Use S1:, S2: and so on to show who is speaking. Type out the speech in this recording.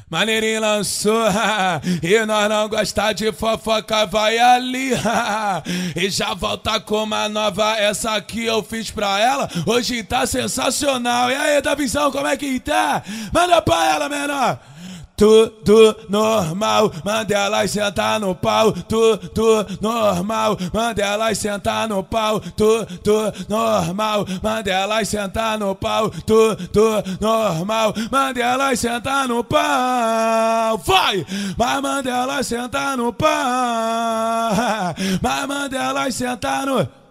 S1: Maneirinho lançou, e nós não gosta de fofoca, vai ali, e já volta com uma nova, essa aqui eu fiz pra ela, hoje tá sensacional. E aí, Davizão, como é que tá? Manda pra ela, menor. Tudo normal, manda elas sentar no pau. Tudo normal, manda elas sentar no pau. Tudo normal, manda elas sentar no pau. Tudo normal, manda elas sentar no pau. Vai! Vai, manda elas sentar no pau. Vai, manda elas sentar no